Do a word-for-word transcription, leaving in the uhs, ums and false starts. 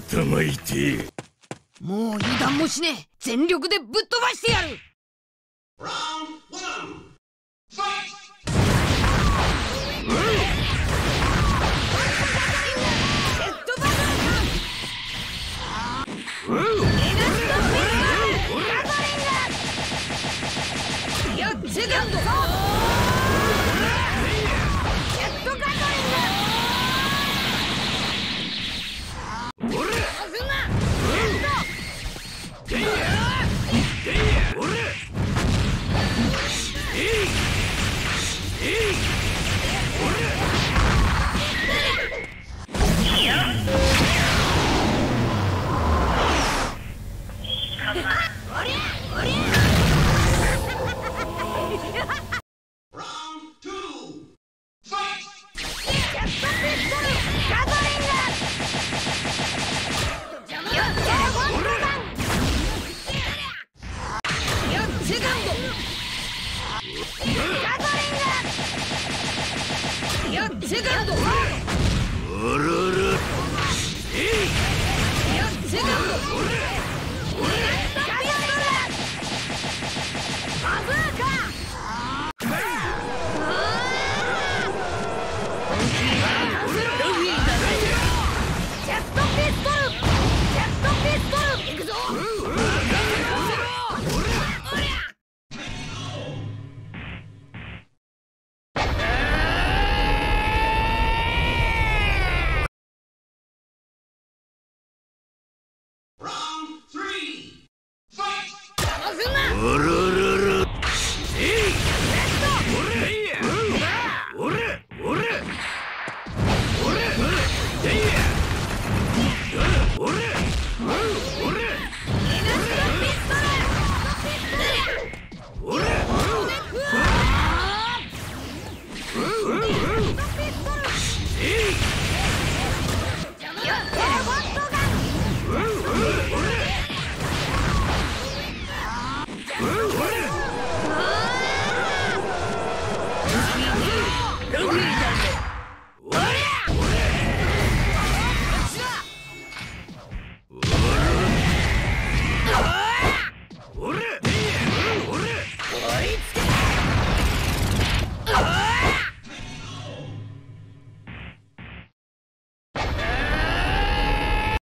頭痛え。 もう油断もしねえ。全力でぶっ飛ばしてやる。セカンドセカンドおららえいセカンドバズーカジェットピストルジェットピストル行くぞおらららえいおれおれおれおれ